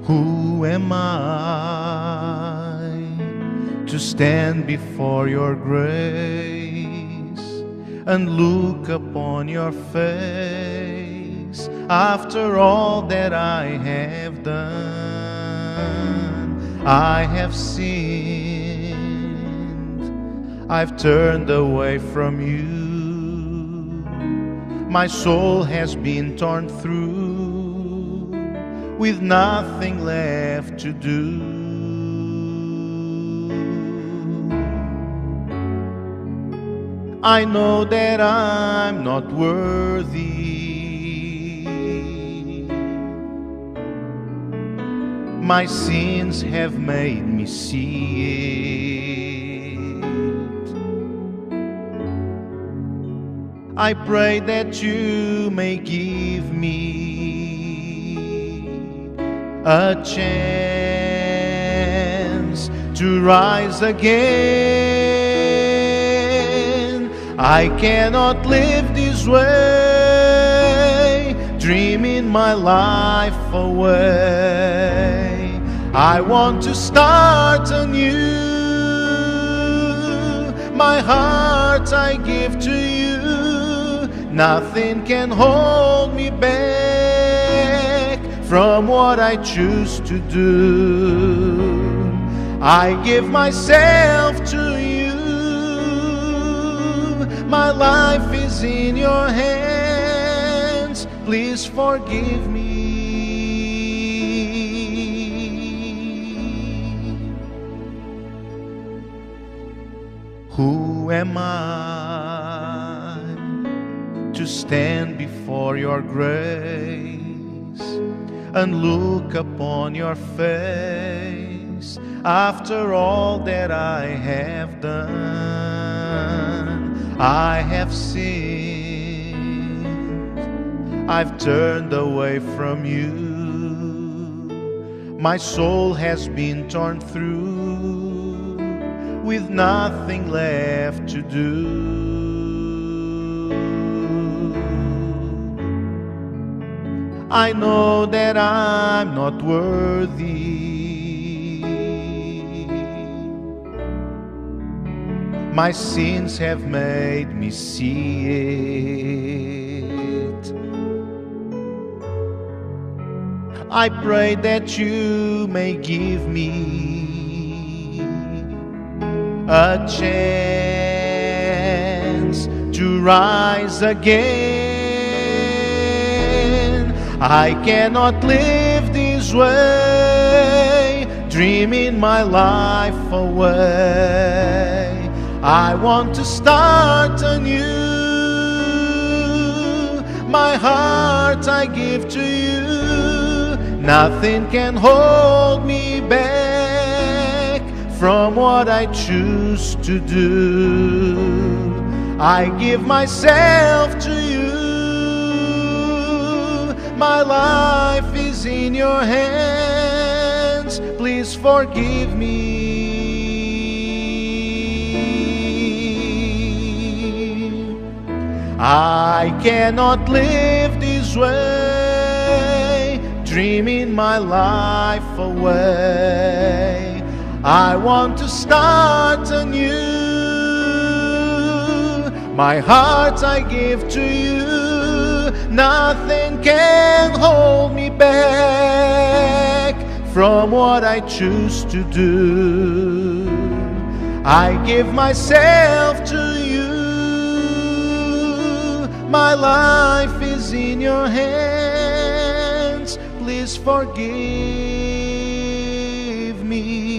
Who am I to stand before your grace and look upon your face after all that I have done? I have sinned, I've turned away from you. My soul has been torn through with nothing left to do. I know that I'm not worthy. My sins have made me see it. I pray that you may give me a chance to rise again. I cannot live this way, dreaming my life away. I want to start anew. My heart I give to you. Nothing can hold me back from what I choose to do. I give myself to you. My life is in your hands. Please forgive me. Who am I to stand before your grace and look upon your face after all that I have done? I have sinned, I've turned away from you. My soul has been torn through with nothing left to do. I know that I'm not worthy. My sins have made me see it. I pray that you may give me a chance to rise again. I cannot live this way, dreaming my life away. I want to start anew. My heart I give to you. Nothing can hold me back from what I choose to do. I give myself to you. My life is in your hands. Please forgive me. I cannot live this way, dreaming my life away. I want to start anew. My heart I give to you. Nothing can hold me back from what I choose to do. I give myself to you. My life is in your hands. Please forgive me.